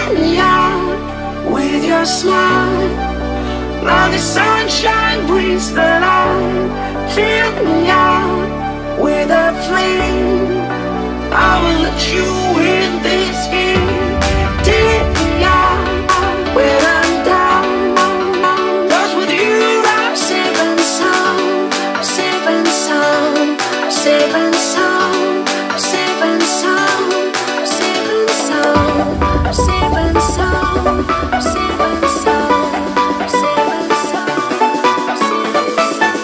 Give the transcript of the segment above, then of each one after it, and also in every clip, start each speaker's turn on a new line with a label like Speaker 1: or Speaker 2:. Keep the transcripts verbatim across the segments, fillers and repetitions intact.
Speaker 1: take me out with your smile. Now the sunshine brings the light. Fill me out with a flame. I will let you in this game. Take me out when I'm down. 'Cause with you I'm safe and sound. I'm safe and sound. I'm safe and sound. I'm safe and sound. I'm safe and sound. I'm safe and sound. I'm safe and sound. I'm safe and sound. I'm safe and sound.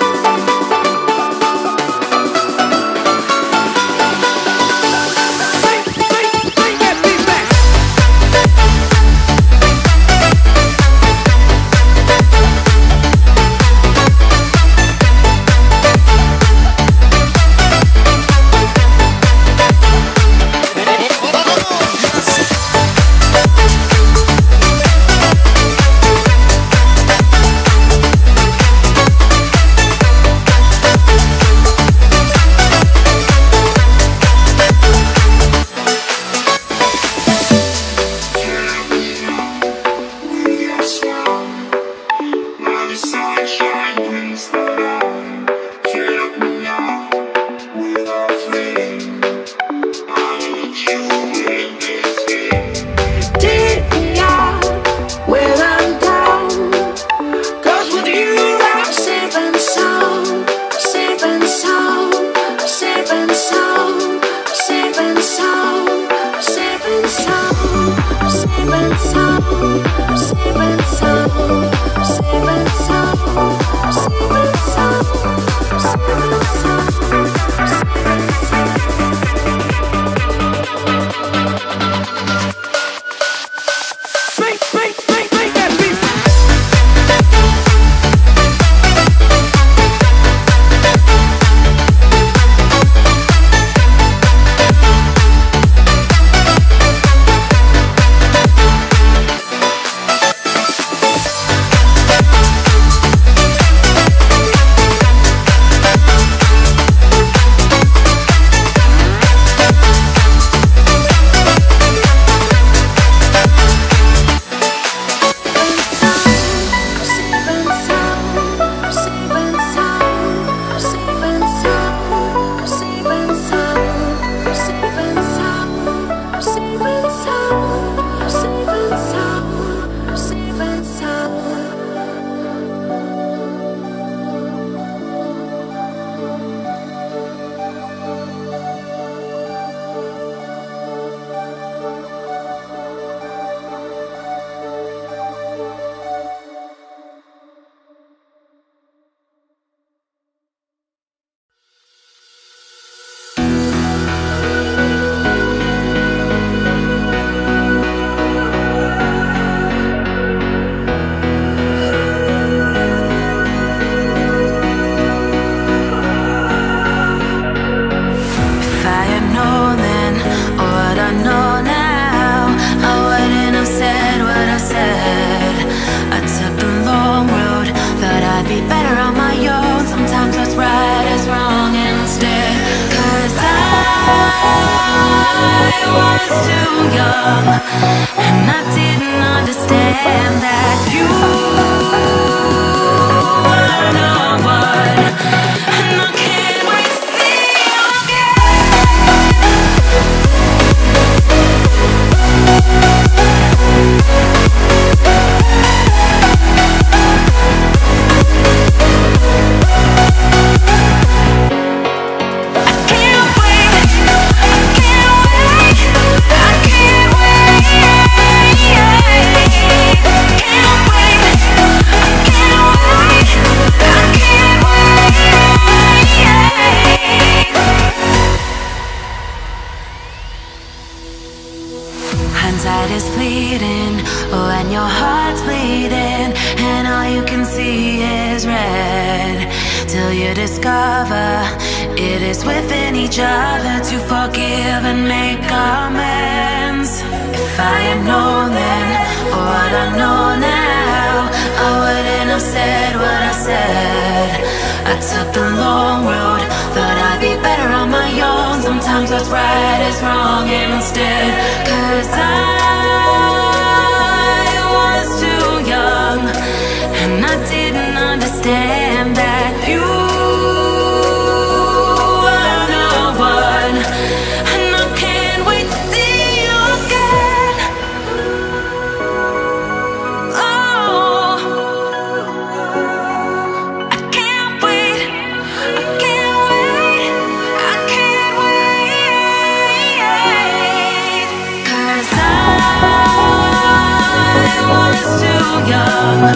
Speaker 2: I took the long road, thought I'd be better on my own. Sometimes what's right is wrong instead, 'cause I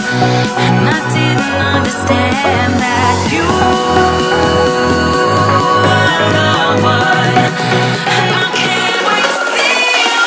Speaker 2: and I didn't understand that you were the one. And I can't wait to see you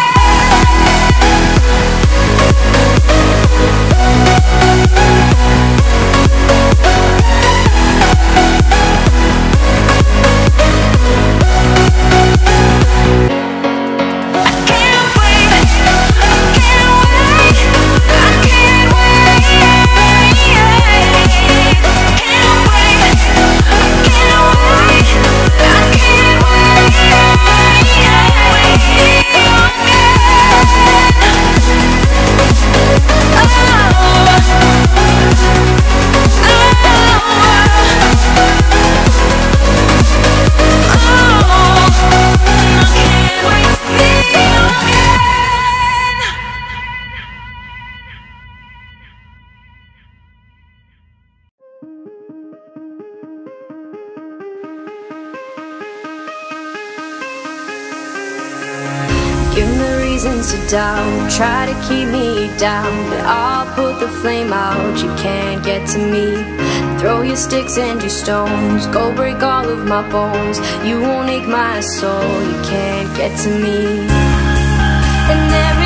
Speaker 3: give me reasons to doubt, try to keep me down, but I'll put the flame out, you can't get to me. Throw your sticks and your stones, go break all of my bones, you won't ache my soul, you can't get to me. And there